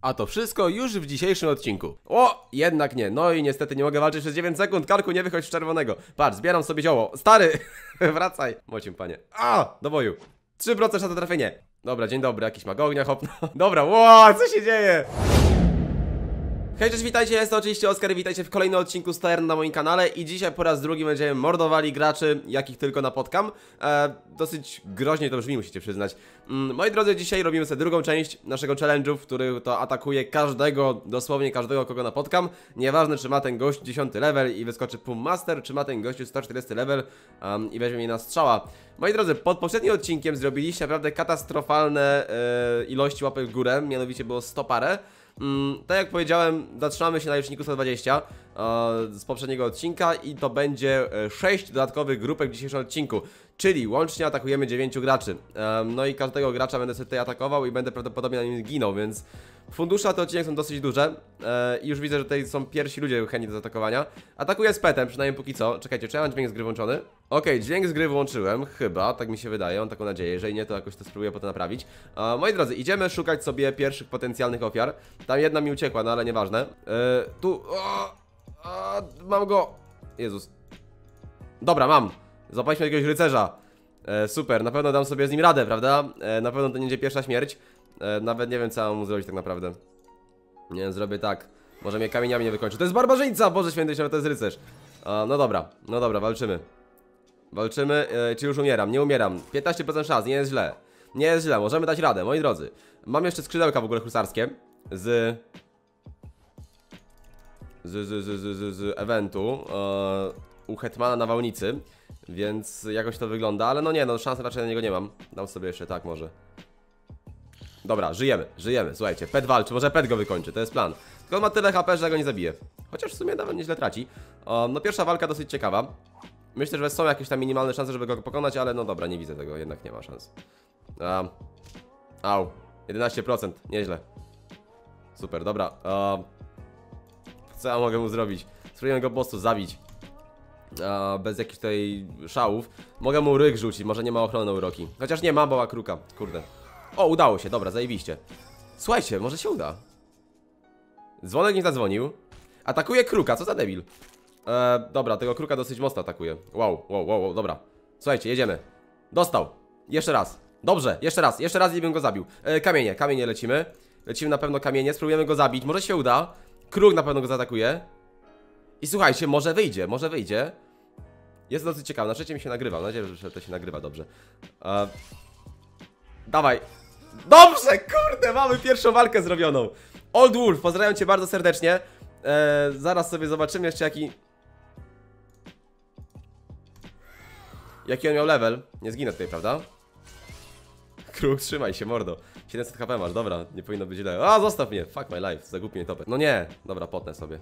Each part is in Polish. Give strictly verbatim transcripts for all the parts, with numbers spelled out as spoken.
A to wszystko już w dzisiejszym odcinku. O, jednak nie, no i niestety nie mogę walczyć przez dziewięć sekund. Karku, nie wychodź z czerwonego. Patrz, zbieram sobie zioło. Stary, wracaj. Mocim, panie. A, do boju. trzy procent na trafienie. Dobra, dzień dobry, jakiś mag ognia, hop. Dobra, wow, co się dzieje? Hej, cześć, witajcie, jest to oczywiście Oskar, witajcie w kolejnym odcinku Stern na moim kanale. I dzisiaj po raz drugi będziemy mordowali graczy, jakich tylko napotkam. e, Dosyć groźnie to brzmi, musicie przyznać. mm, Moi drodzy, dzisiaj robimy sobie drugą część naszego challenge'u, w którym to atakuję każdego, dosłownie każdego, kogo napotkam. Nieważne, czy ma ten gość dziesiąty level i wyskoczy Pum Master, czy ma ten gościu sto czterdziesty level um, i weźmie mnie na strzała. Moi drodzy, pod poprzednim odcinkiem zrobiliście naprawdę katastrofalne e, ilości łapek w górę, mianowicie było sto parę. Mm, tak jak powiedziałem, zatrzymamy się na liczniku sto dwadzieścia e, z poprzedniego odcinka i to będzie e, sześć dodatkowych grupek w dzisiejszym odcinku. Czyli łącznie atakujemy dziewięciu graczy. e, No i każdego gracza będę sobie tutaj atakował i będę prawdopodobnie na nim ginął, więc fundusze na ten odcinek są dosyć duże e, i już widzę, że tutaj są pierwsi ludzie chętni do zaatakowania. Atakuję z petem, przynajmniej póki co. Czekajcie, czy ja mam dźwięk z gry włączony? Okej, okay, dźwięk z gry włączyłem, chyba, tak mi się wydaje, mam taką nadzieję. Jeżeli nie, to jakoś to spróbuję potem naprawić. e, Moi drodzy, idziemy szukać sobie pierwszych potencjalnych ofiar. Tam jedna mi uciekła, no ale nieważne. e, Tu, o, o, mam go. Jezus. Dobra, mam. Złapaliśmy jakiegoś rycerza. e, Super, na pewno dam sobie z nim radę, prawda? e, Na pewno to nie będzie pierwsza śmierć. e, Nawet nie wiem, co mam mu zrobić tak naprawdę. Nie wiem, zrobię tak. Może mnie kamieniami nie wykończy. To jest barbarzyńca! Boże święty, to jest rycerz. e, No dobra, no dobra, walczymy. Walczymy, e, czy już umieram? Nie umieram. piętnaście procent szans, nie jest źle. Nie jest źle, możemy dać radę, moi drodzy. Mam jeszcze skrzydełka w ogóle husarskie. Z... Z, z, z, z, z, z eventu e, u Hetmana na Wałnicy. Więc jakoś to wygląda, ale no nie, no szans raczej na niego nie mam. Dam sobie jeszcze tak może. Dobra, żyjemy, żyjemy, słuchajcie, pet walczy, może pet go wykończy, to jest plan. Tylko on ma tyle H P, że go nie zabije. Chociaż w sumie nawet nieźle traci. e, No pierwsza walka dosyć ciekawa. Myślę, że są jakieś tam minimalne szanse, żeby go pokonać, ale no dobra, nie widzę tego, jednak nie ma szans. um, Au, jedenaście procent, nieźle. Super, dobra. um, Co ja mogę mu zrobić? Spróbujemy go po prostu zabić. Uh, bez jakichś tutaj szałów. Mogę mu ryk rzucić, może nie ma ochrony na uroki. Chociaż nie ma, bo ma kruka, kurde. O, udało się, dobra, zajebiście. Słuchajcie, może się uda. Dzwonek nie zadzwonił. Atakuje kruka, co za debil. e, Dobra, tego kruka dosyć mocno atakuje. Wow, wow, wow, wow, dobra. Słuchajcie, jedziemy. Dostał, jeszcze raz. Dobrze, jeszcze raz, jeszcze raz i bym go zabił. e, Kamienie, kamienie lecimy. Lecimy na pewno kamienie, spróbujemy go zabić, może się uda. Kruk na pewno go zaatakuje. I słuchajcie, może wyjdzie, może wyjdzie. Jest dosyć ciekawe, na trzecie mi się nagrywa. Mam nadzieję, że to się nagrywa dobrze. e, Dawaj. Dobrze, kurde, mamy pierwszą walkę zrobioną. Old Wolf, pozdrawiam cię bardzo serdecznie. e, Zaraz sobie zobaczymy jeszcze jaki Jaki on miał level. Nie zginę tutaj, prawda? Kruk, trzymaj się, mordo. siedemset H P masz, dobra, nie powinno być źle. A, zostaw mnie, fuck my life, zagubi mnie topę. No nie, dobra, potnę sobie.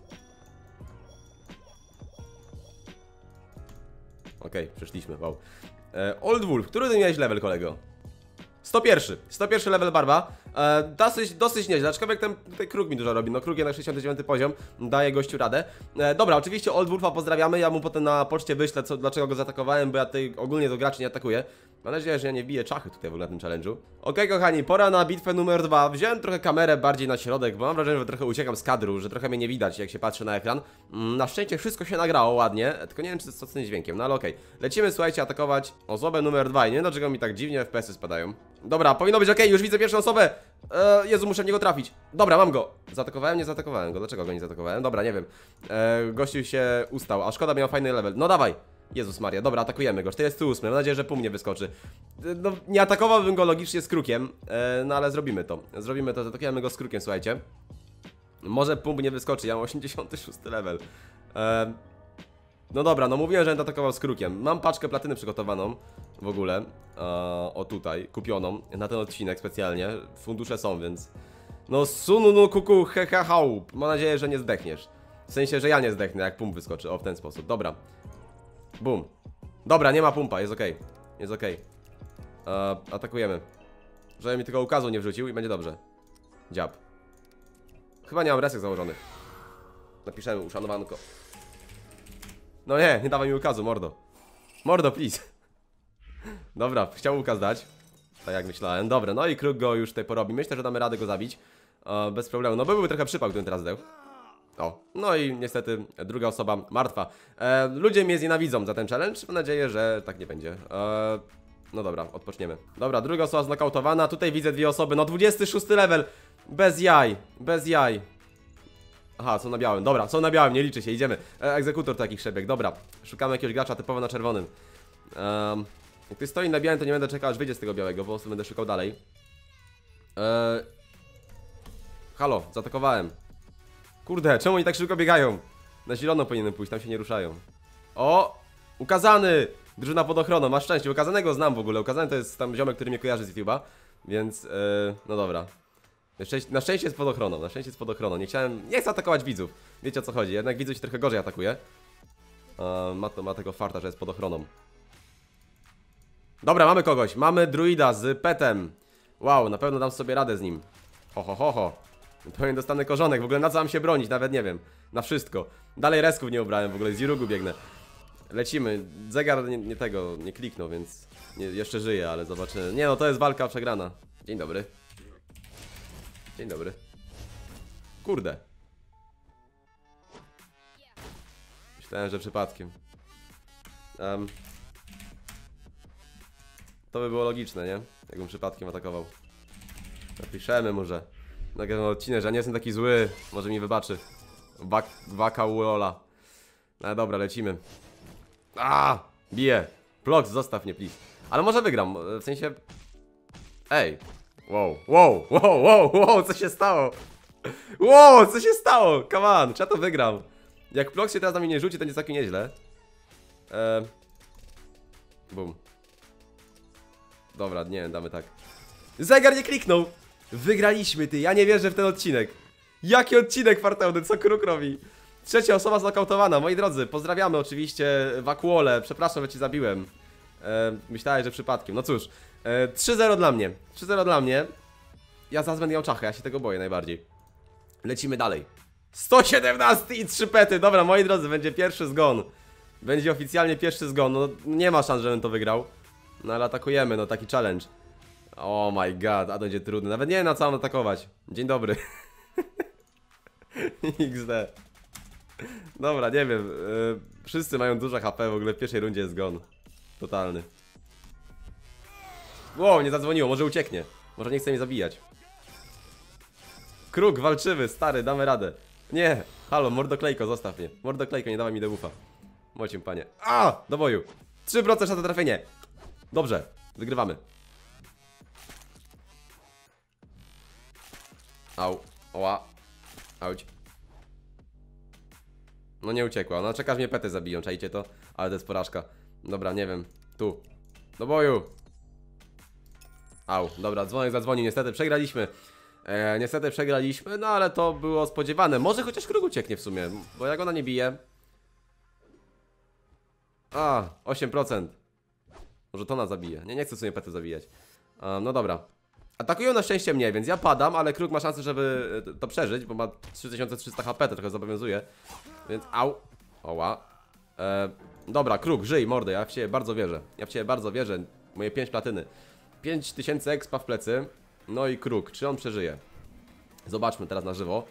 Okej, okay, przeszliśmy, wow. e, Old Wolf, który ty miałeś level, kolego? sto jeden. sto jeden level barba. e, dosyć, dosyć nieźle, aczkolwiek ten, ten kruk mi dużo robi. No kruk jednak sześćdziesiąty dziewiąty poziom, daje gościu radę. e, Dobra, oczywiście Old Wolfa pozdrawiamy. Ja mu potem na poczcie wyślę, co, dlaczego go zaatakowałem, bo ja tutaj ogólnie do graczy nie atakuję. Mam nadzieję, że ja nie biję czachy tutaj w ogóle na tym challenge'u. Okej, okay, kochani, pora na bitwę numer dwa. Wziąłem trochę kamerę bardziej na środek, bo mam wrażenie, że trochę uciekam z kadru, że trochę mnie nie widać, jak się patrzy na ekran. Na szczęście wszystko się nagrało ładnie, tylko nie wiem, czy to jest z tym dźwiękiem, no ale okej. Okay. Lecimy, słuchajcie, atakować osobę numer dwa. I nie wiem, dlaczego mi tak dziwnie F P S-y spadają. Dobra, powinno być ok, już widzę pierwszą osobę. Eee, Jezu, muszę w niego trafić. Dobra, mam go. Zaatakowałem? Nie zaatakowałem go. Dlaczego go nie zaatakowałem? Dobra, nie wiem. Eee, gościu się ustał, a szkoda, miał fajny level. No dawaj. Jezus Maria, dobra, atakujemy go. czterdzieści osiem, mam nadzieję, że pół mnie wyskoczy. No, nie atakowałbym go logicznie z krukiem, eee, no ale zrobimy to. Zrobimy to, zaatakujemy go z krukiem, słuchajcie. Może pół nie wyskoczy, ja mam osiemdziesiąty szósty level. Eee, No dobra, no mówiłem, że będę atakował z krukiem. Mam paczkę platyny przygotowaną w ogóle. Eee, o tutaj, kupioną na ten odcinek specjalnie. Fundusze są, więc... No sununu kuku he he haup. Mam nadzieję, że nie zdechniesz. W sensie, że ja nie zdechnę, jak pump wyskoczy. O, w ten sposób, dobra. Bum. Dobra, nie ma pumpa, jest okej. Okay. Jest okej. Okay. Eee, atakujemy. Żeby mi tylko ukazu nie wrzucił i będzie dobrze. Dziab. Chyba nie mam resek założonych. Napiszemy, uszanowanko. No nie, nie dawaj mi ukazu, mordo. Mordo, please. Dobra, chciał ukaz dać. Tak jak myślałem. Dobra, no i kruk go już tutaj porobi. Myślę, że damy radę go zabić. e, bez problemu. No byłby trochę przypał, gdybym teraz zdechł. O, no i niestety druga osoba martwa. E, ludzie mnie znienawidzą za ten challenge. Mam nadzieję, że tak nie będzie. E, no dobra, odpoczniemy. Dobra, druga osoba znokautowana. Tutaj widzę dwie osoby. No dwudziesty szósty level. Bez jaj, bez jaj. Aha, są na białym. Dobra, są na białym, nie liczy się, idziemy. E, egzekutor takich przebieg, dobra. Szukamy jakiegoś gracza typowo na czerwonym. Um, jak ktoś stoi na białym, to nie będę czekał, aż wyjdzie z tego białego, po prostu będę szukał dalej. E, halo, zaatakowałem. Kurde, czemu oni tak szybko biegają? Na zielono powinienem pójść, tam się nie ruszają. O! Ukazany! Drużyna pod ochroną, masz szczęście. Ukazanego znam w ogóle. Ukazany to jest tam ziomek, który mnie kojarzy z YouTube'a. Więc, yy, no dobra. Na szczęście, na szczęście jest pod ochroną, na szczęście jest pod ochroną. Nie chciałem, nie chcę atakować widzów. Wiecie o co chodzi, jednak widzów się trochę gorzej atakuje. Yy, ma, to, ma tego farta, że jest pod ochroną. Dobra, mamy kogoś. Mamy druida z petem. Wow, na pewno dam sobie radę z nim. Ho, ho, ho, ho. Powiem dostanę korzonek, w ogóle na co mam się bronić, nawet nie wiem. Na wszystko. Dalej resków nie ubrałem, w ogóle z Irugu biegnę. Lecimy. Zegar nie, nie tego, nie kliknął, więc nie, jeszcze żyje, ale zobaczymy. Nie no, to jest walka przegrana. Dzień dobry. Dzień dobry. Kurde. Myślałem, że przypadkiem. Um. To by było logiczne, nie? Jakbym przypadkiem atakował. Napiszemy może. Nagrałem odcinek, że ja nie jestem taki zły. Może mi wybaczy. Wak waka ulola. No dobra, lecimy. A, bije. Plox, zostaw mnie, please. Ale może wygram, w sensie... Ej. Wow, wow, wow, wow, wow, co się stało? Wow, co się stało? Come on, czy ja to wygram? Jak Plox się teraz na mnie nie rzuci, to nie jest takie nieźle. Eee... Bum. Dobra, nie wiem, damy tak. Zegar nie kliknął! Wygraliśmy, ty, ja nie wierzę w ten odcinek. Jaki odcinek fartełny, co Kruk robi? Trzecia osoba znokautowana, moi drodzy, pozdrawiamy oczywiście Wakuole, przepraszam, że ci zabiłem. e, Myślałem, że przypadkiem, no cóż, e, trzy zero dla mnie, trzy zero dla mnie. Ja zaraz będę miał czachę, ja się tego boję najbardziej. Lecimy dalej. sto siedemnaście i trzy pety, dobra, moi drodzy, będzie pierwszy zgon. Będzie oficjalnie pierwszy zgon, no nie ma szans, żebym to wygrał. No ale atakujemy, no taki challenge. Oh my god, a to będzie trudne. Nawet nie wiem na co mam atakować. Dzień dobry. iks de. Dobra, nie wiem. Yy, wszyscy mają dużo H P, w ogóle w pierwszej rundzie jest gon. Totalny. Wow, nie zadzwoniło, może ucieknie. Może nie chce mnie zabijać. Kruk, walczymy, stary, damy radę. Nie, halo, mordoklejko, zostaw mnie. Mordoklejko, nie dawaj mi debuffa. Mocim, panie. A, do boju. trzy procent na to trafienie. Dobrze, wygrywamy. Au, oła. Auć. No nie uciekła, no czeka, że mnie pety zabiją, czajcie to? Ale to jest porażka. Dobra, nie wiem, tu. Do boju. Au, dobra, dzwonek zadzwonił, niestety przegraliśmy. e, Niestety przegraliśmy, no ale to było spodziewane. Może chociaż Kruk ucieknie w sumie, bo jak ona nie bije. A, osiem procent. Może to nas zabije, nie, nie chcę w sumie pety zabijać. um, No dobra. Atakują na szczęście mnie, więc ja padam, ale Kruk ma szansę, żeby to przeżyć, bo ma trzy tysiące trzysta H P, to trochę zobowiązuje. Więc au. Oła. e, Dobra, Kruk, żyj, mordę, ja w ciebie bardzo wierzę. Ja w ciebie bardzo wierzę, moje pięć platyny. pięć tysięcy expa w plecy. No i Kruk, czy on przeżyje? Zobaczmy teraz na żywo.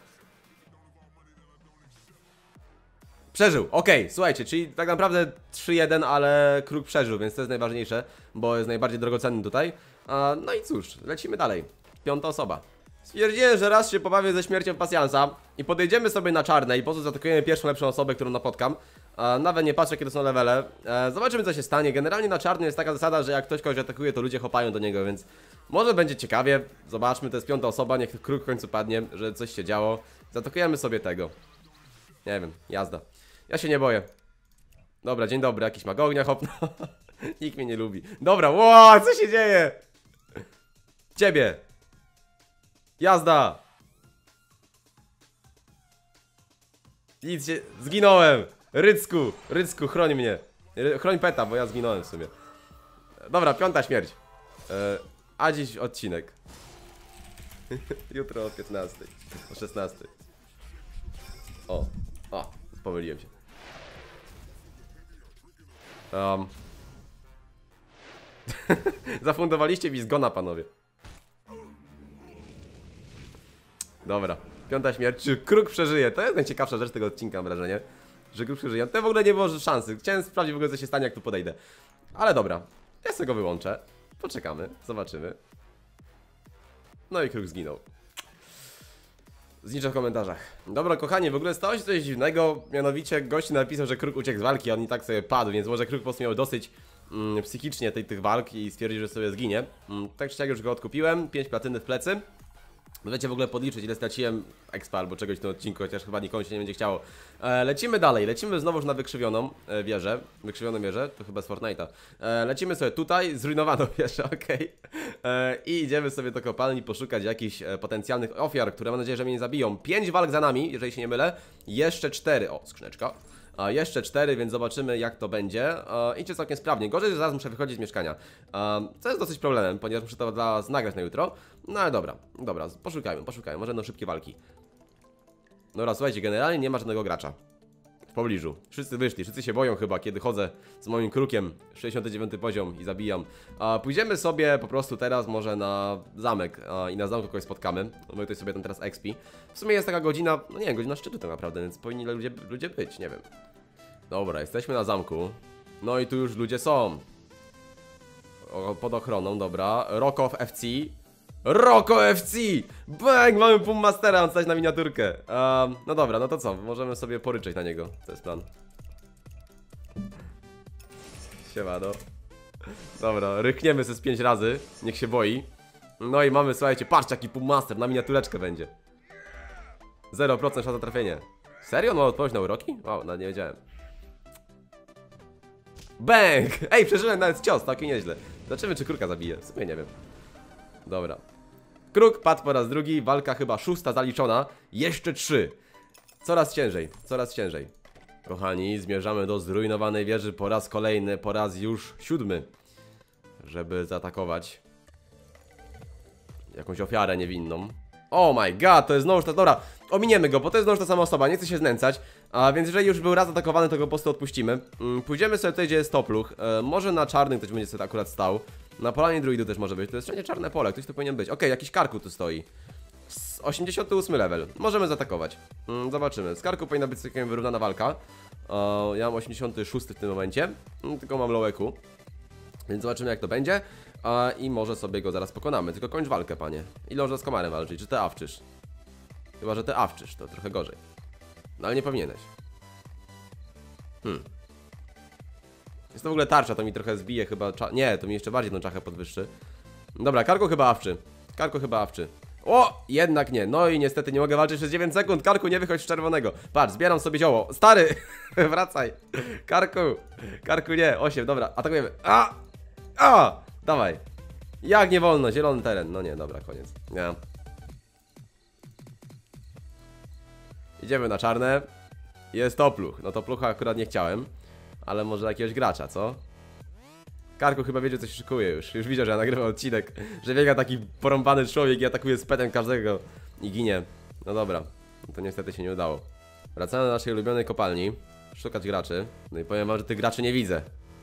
Przeżył, okej, okay, słuchajcie, czyli tak naprawdę trzy jeden, ale Kruk przeżył, więc to jest najważniejsze, bo jest najbardziej drogocenny tutaj. A, no i cóż, lecimy dalej. Piąta osoba. Stwierdziłem, że raz się pobawię ze śmiercią pasjansa i podejdziemy sobie na czarne i po prostu zaatakujemy pierwszą lepszą osobę, którą napotkam. A, nawet nie patrzę, kiedy są levele. E, zobaczymy, co się stanie. Generalnie na czarnym jest taka zasada, że jak ktoś kogoś atakuje, to ludzie chopają do niego, więc może będzie ciekawie. Zobaczmy, to jest piąta osoba, niech Kruk w końcu padnie, że coś się działo. Zaatakujemy sobie tego. Nie wiem, jazda. Ja się nie boję. Dobra, dzień dobry, jakiś mag ognia, hop. Nikt mnie nie lubi. Dobra, wow, co się dzieje? Ciebie. Jazda. Nic się... Zginąłem. Rycku, Rycku, chroń mnie. Chroń peta, bo ja zginąłem w sumie. Dobra, piąta śmierć. e, A dziś odcinek. Jutro o piętnastej. O szesnastej. O, o, pomyliłem się. Um. Zafundowaliście mi zgona, panowie. Dobra, piąta śmierć. Czy kruk przeżyje? To jest najciekawsza rzecz tego odcinka, mam wrażenie. Że kruk przeżyje. To w ogóle nie było szansy. Chciałem sprawdzić w ogóle, co się stanie, jak tu podejdę. Ale dobra, ja sobie go wyłączę. Poczekamy, zobaczymy. No i kruk zginął. Zniczę w komentarzach. Dobra, kochani, w ogóle stało się coś dziwnego. Mianowicie gość napisał, że kruk uciekł z walki, a on i tak sobie padł, więc może kruk po prostu miał dosyć mm, psychicznie tej, tych walk i stwierdził, że sobie zginie. mm, Tak czy siak już go odkupiłem. pięć platyny w plecy. Możecie w ogóle podliczyć, ile straciłem expa albo czegoś w tym odcinku, chociaż chyba nikomu się nie będzie chciało. e, Lecimy dalej, lecimy znowuż na wykrzywioną e, wieżę. Wykrzywioną wieżę, to chyba z Fortnite'a. e, Lecimy sobie tutaj, zrujnowaną wieżę, okej. Okay. I idziemy sobie do kopalni poszukać jakichś e, potencjalnych ofiar, które mam nadzieję, że mnie nie zabiją. Pięć walk za nami, jeżeli się nie mylę. Jeszcze cztery, o, skrzyneczka. A jeszcze cztery, więc zobaczymy, jak to będzie. E, idzie całkiem sprawnie. Gorzej, że zaraz muszę wychodzić z mieszkania. E, co jest dosyć problemem, ponieważ muszę to dla was nagrać na jutro. No ale dobra, dobra, poszukajmy, poszukajmy. Może będą szybkie walki. Dobra, słuchajcie, generalnie nie ma żadnego gracza w pobliżu. Wszyscy wyszli, wszyscy się boją chyba, kiedy chodzę z moim krukiem. sześćdziesiąty dziewiąty poziom i zabijam. A pójdziemy sobie po prostu teraz może na zamek a, i na zamku kogoś spotkamy. My tutaj sobie tam teraz expi. W sumie jest taka godzina, no nie wiem, godzina szczytu tak naprawdę, więc powinni ludzie, ludzie być, nie wiem. Dobra, jesteśmy na zamku. No i tu już ludzie są. O, pod ochroną, dobra. Rockoff F C. Rocko F C! Bang! Mamy Pum Mastera, on stać na miniaturkę. um, No dobra, no to co? Możemy sobie poryczeć na niego. To jest plan. Siemano. Dobra, rykniemy ze z pięć razy. Niech się boi. No i mamy, słuchajcie, patrzcie jaki Pum Master, na miniatureczkę będzie. zero procent szansa trafienia. Serio? On ma odpowiedź na uroki? Wow, no nie wiedziałem. Bang! Ej, przeżyłem nawet cios, taki nieźle. Zobaczymy, czy kruka zabije. W sumie nie wiem. Dobra. Kruk padł po raz drugi, walka chyba szósta zaliczona. Jeszcze trzy. Coraz ciężej, coraz ciężej. Kochani, zmierzamy do zrujnowanej wieży po raz kolejny, po raz już siódmy. Żeby zaatakować jakąś ofiarę niewinną. Oh my god, to jest znowu ta... Dobra, ominiemy go, bo to jest znowu ta sama osoba, nie chcę się znęcać. A więc jeżeli już był raz atakowany, to go po prostu odpuścimy. mm, Pójdziemy sobie tutaj, gdzie jest topluch. e, Może na czarnym ktoś będzie sobie akurat stał. Na polanie druidu też może być, to jest wszędzie czarne pole, ktoś tu powinien być. Okej, okay, jakiś karku tu stoi. osiemdziesiąty ósmy level, możemy zaatakować. mm, Zobaczymy, z karku powinna być całkiem wyrównana walka. e, Ja mam osiemdziesiąty szósty w tym momencie, mm, tylko mam low E Q. Więc zobaczymy, jak to będzie. A, I może sobie go zaraz pokonamy. Tylko kończ walkę, panie. Ile można z komarem walczyć? Czy ty awczysz? Chyba, że ty awczysz, to trochę gorzej. No ale nie powinieneś. Hmm. Jest to w ogóle tarcza, to mi trochę zbije chyba cza... Nie, to mi jeszcze bardziej tą czachę podwyższy. Dobra, Karku chyba awczy. Karku chyba awczy. O! Jednak nie. No i niestety nie mogę walczyć przez dziewięć sekund. Karku, nie wychodź z czerwonego. Patrz, zbieram sobie zioło. Stary! Wracaj. Karku. Karku nie. osiem, dobra. Atakujemy. A! A! Dawaj. Jak nie wolno. Zielony teren. No nie, dobra, koniec. Nie. Idziemy na czarne. Jest topluch. No toplucha akurat nie chciałem. Ale może jakiegoś gracza, co? Karku chyba wiedzie, co się szykuje już. Już widzę, że ja nagrywam odcinek, że biega taki porąbany człowiek i atakuje z petem każdego i ginie. No dobra, to niestety się nie udało. Wracamy do naszej ulubionej kopalni. Szukać graczy. No i powiem wam, że tych graczy nie widzę.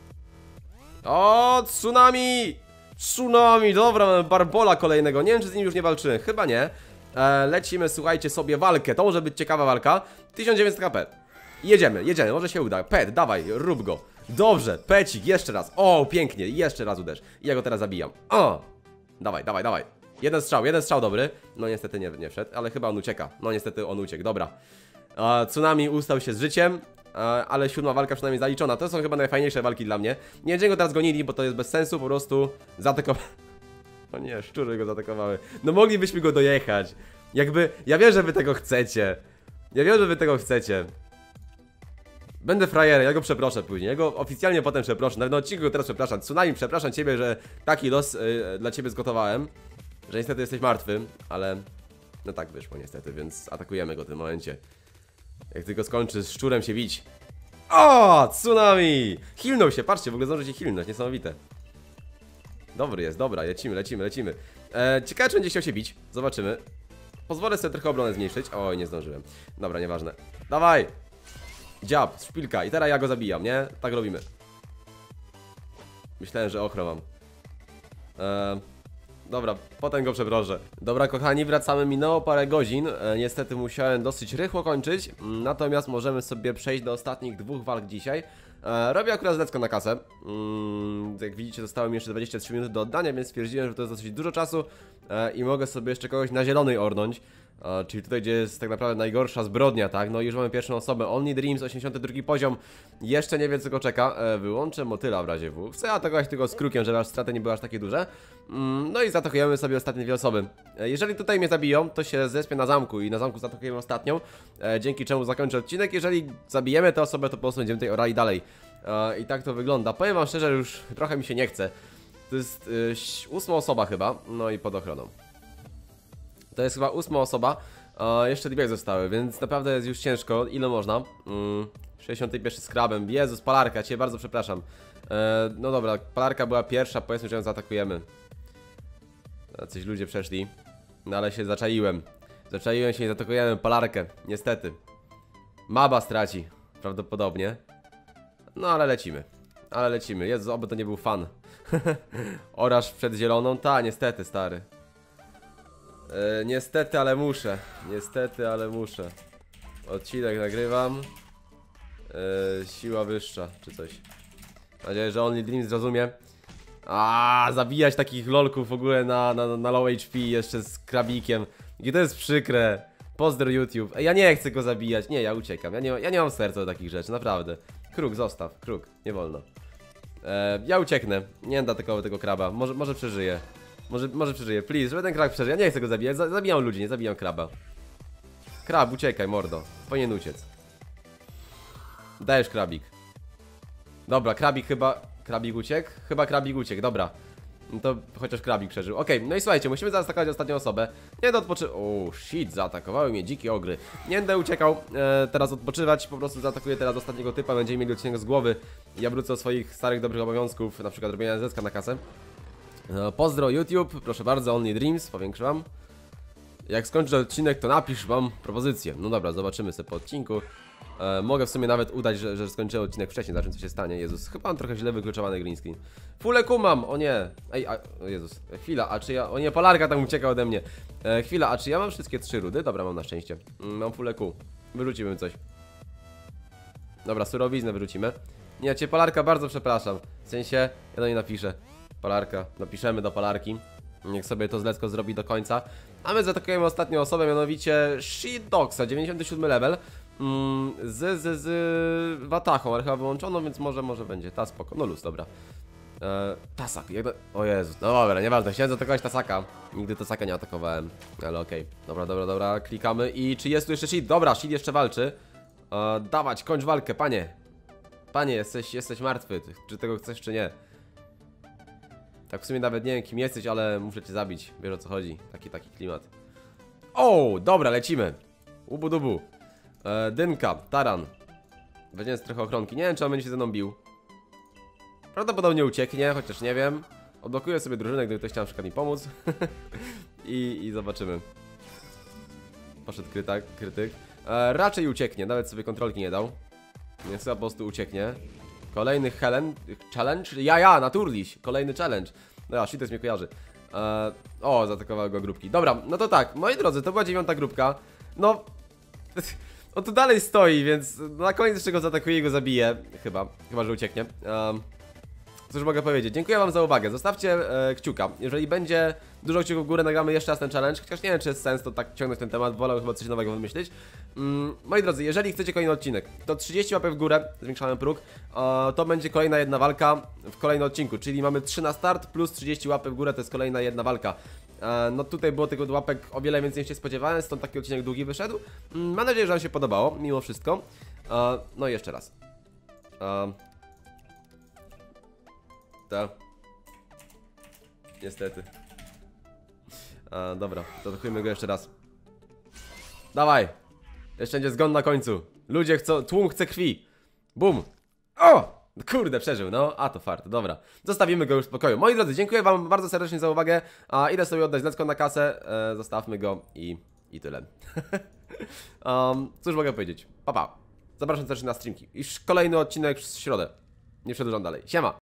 O, tsunami! Tsunami, dobra, mamy Barbola kolejnego. Nie wiem, czy z nim już nie walczyłem, chyba nie. e, Lecimy, słuchajcie, sobie walkę. To może być ciekawa walka. tysiąc dziewięćset K P. Jedziemy, jedziemy, może się uda. Pet, dawaj, rób go. Dobrze, pecik, jeszcze raz. O, pięknie, jeszcze raz uderz. I ja go teraz zabijam. O! Dawaj, dawaj, dawaj. Jeden strzał, jeden strzał dobry. No niestety nie, nie wszedł, ale chyba on ucieka. No niestety on uciekł, dobra. e, Tsunami ustał się z życiem, e, ale siódma walka przynajmniej zaliczona. To są chyba najfajniejsze walki dla mnie. Nie będziemy go teraz gonili, bo to jest bez sensu, po prostu zaatakował. O nie, szczury go zaatakowały. No moglibyśmy go dojechać. Jakby, ja wiem, że wy tego chcecie. Ja wiem, że wy tego chcecie. Będę frajerem, ja go przeproszę później, ja go oficjalnie potem przeproszę, nawet na odcinku go teraz przepraszam. Tsunami, przepraszam ciebie, że taki los yy, dla ciebie zgotowałem. Że niestety jesteś martwy, ale no tak wyszło niestety, więc atakujemy go w tym momencie. Jak tylko skończy z szczurem się bić. O, Tsunami! Hilnął się, patrzcie, w ogóle zdąży się hilnąć, niesamowite. Dobry jest, dobra, lecimy, lecimy, lecimy. e, Ciekawe, czy będzie chciał się bić, zobaczymy. Pozwolę sobie trochę obronę zmniejszyć. Oj, nie zdążyłem. Dobra, nieważne. Dawaj! Dziab, szpilka i teraz ja go zabijam, nie? Tak robimy. Myślałem, że ochro mam. eee, Dobra, potem go przeproszę. Dobra, kochani, wracamy, minęło parę godzin. e, Niestety musiałem dosyć rychło kończyć. mm, Natomiast możemy sobie przejść do ostatnich dwóch walk dzisiaj. e, Robię akurat zlecko na kasę. mm, Jak widzicie, zostało mi jeszcze dwadzieścia trzy minuty do oddania, więc stwierdziłem, że to jest dosyć dużo czasu e, i mogę sobie jeszcze kogoś na zielonej ornąć. E, czyli tutaj, gdzie jest tak naprawdę najgorsza zbrodnia, tak? No i już mamy pierwszą osobę, Only Dreams, osiemdziesiąty drugi poziom. Jeszcze nie wie, co go czeka. e, Wyłączę motyla w razie W. Chcę atakować tylko z krukiem, żeby aż straty nie były aż takie duże. mm, No i zaatakujemy sobie ostatnie dwie osoby. e, Jeżeli tutaj mnie zabiją, to się zespię na zamku i na zamku zaatakujemy ostatnią, e, dzięki czemu zakończę odcinek. Jeżeli zabijemy tę osobę, to po prostu będziemy tej orali dalej. e, I tak to wygląda. Powiem wam szczerze, że już trochę mi się nie chce. To jest y, ósma osoba chyba, no i pod ochroną. To jest chyba ósma osoba, a jeszcze dwie zostały, więc naprawdę jest już ciężko. Ile można? Mm, sześćdziesiąty pierwszy z krabem. Jezus, palarka, cię bardzo przepraszam. e, No dobra, palarka była pierwsza, powiedzmy, że ją zaatakujemy. Jacyś ludzie przeszli. No ale się zaczaiłem. Zaczaiłem się i zaatakujemy palarkę, niestety. Maba straci, prawdopodobnie. No ale lecimy. Ale lecimy, Jezu, oby to nie był fan. Oraż przed zieloną, ta, niestety, stary. E, niestety, ale muszę. Niestety, ale muszę. Odcinek nagrywam. e, Siła wyższa, czy coś. Mam nadzieję, że Only Dream zrozumie. A zabijać takich lolków w ogóle na, na, na low H P jeszcze z krabikiem. I to jest przykre. Pozdro YouTube. Ej, ja nie chcę go zabijać. Nie, ja uciekam. Ja nie, ja nie mam serca do takich rzeczy, naprawdę. Kruk, zostaw. Kruk, nie wolno. e, Ja ucieknę. Nie będę atakował tego kraba. Może, może przeżyję. Może, może przeżyję, please, żeby ten krab przeżył. Ja nie chcę go zabijać, zabijam ludzi, nie zabijam kraba. Krab, uciekaj, mordo. Powinien uciec. Dajesz krabik. Dobra, krabik chyba... Krabik uciekł? Chyba krabik uciekł, dobra. No to chociaż krabik przeżył. Okej, okay, no i słuchajcie, musimy zaatakować ostatnią osobę. Nie będę odpoczywał... O, shit, zaatakowały mnie dzikie ogry. Nie będę uciekał e, teraz odpoczywać, po prostu zaatakuję teraz ostatniego typa. Będziemy mieli odcinek z głowy. Ja wrócę do swoich starych, dobrych obowiązków, na przykład robienia zecka na kasę. Pozdro YouTube, proszę bardzo, Only Dreams, powiększam. Jak skończę odcinek, to napisz wam propozycję. No dobra, zobaczymy sobie po odcinku. e, Mogę w sumie nawet udać, że, że skończyłem odcinek wcześniej, zobaczymy co się stanie. Jezus, chyba mam trochę źle wykluczowany green screen. Full Q mam, o nie. Ej, a, o Jezus, chwila, a czy ja... O nie, palarka tam ucieka ode mnie. e, Chwila, a czy ja mam wszystkie trzy rudy? Dobra, mam na szczęście. mm, Mam full Q. Wyrzucimy coś. Dobra, surowiznę wyrzucimy. Nie, cię palarka bardzo przepraszam. W sensie, ja do niej napiszę. Palarka, napiszemy do palarki. Niech sobie to zlecko zrobi do końca. A my zaatakujemy ostatnią osobę, mianowicie Shitdoxa, dziewięćdziesiąty siódmy level. mm, Z, z, z Watachą, ale chyba wyłączoną, więc może, może będzie. Ta spoko, no luz, dobra. e, Tasak, jak do... O Jezu, no dobra, nieważne, chciałem zaatakować Tasaka. Nigdy Tasaka nie atakowałem, ale okej. Okay. Dobra, dobra, dobra, klikamy i czy jest tu jeszcze Shit? Dobra, Shit jeszcze walczy. e, Dawać, kończ walkę, panie. Panie, jesteś, jesteś martwy, czy tego chcesz, czy nie? Tak w sumie nawet nie wiem kim jesteś, ale muszę cię zabić. Wiesz o co chodzi. Taki, taki klimat. O, dobra, lecimy. Ubu dubu. e, Dynka, taran. Weźmiemy trochę ochronki. Nie wiem, czy on będzie się ze mną bił. Prawdopodobnie ucieknie, chociaż nie wiem. Odblokuję sobie drużynę, gdyby ktoś chciał na przykład mi pomóc. I, I zobaczymy. Poszedł krytak, krytyk. e, Raczej ucieknie, nawet sobie kontrolki nie dał. Więc chyba po prostu ucieknie. Kolejny Helen, challenge? Ja, ja, naturliś, kolejny challenge. Dobra, Shites mnie kojarzy. eee, O, zaatakowały go grupki. Dobra, no to tak, moi drodzy, to była dziewiąta grupka. No, on tu dalej stoi, więc na koniec jeszcze go zaatakuję i go zabiję. Chyba, chyba, że ucieknie. eee, Cóż mogę powiedzieć, dziękuję wam za uwagę. Zostawcie e, kciuka, jeżeli będzie dużo kciuków w górę, nagramy jeszcze raz ten challenge. Chociaż nie wiem, czy jest sens to tak ciągnąć ten temat, wolę chyba coś nowego wymyślić. mm, Moi drodzy, jeżeli chcecie kolejny odcinek, to trzydzieści łapek w górę, zwiększamy próg. e, To będzie kolejna jedna walka w kolejnym odcinku. Czyli mamy trzy na start, plus trzydzieści łapek w górę, to jest kolejna jedna walka. e, No tutaj było tego łapek o wiele więcej niż się spodziewałem, stąd taki odcinek długi wyszedł. mm, Mam nadzieję, że wam się podobało, mimo wszystko. e, No i jeszcze raz e, Ta. Niestety. A, dobra, to atakujmy go jeszcze raz. Dawaj! Jeszcze będzie zgon na końcu. Ludzie chcą, tłum chce krwi. Bum! O! Kurde, przeżył, no. A, to fart, dobra. Zostawimy go już w spokoju. Moi drodzy, dziękuję wam bardzo serdecznie za uwagę. A, idę sobie oddać zlecko na kasę. E, zostawmy go i, i tyle. um, cóż mogę powiedzieć? Pa, pa. Zapraszam serdecznie na streamki. Już kolejny odcinek w środę. Nie przedłużam dalej. Siema!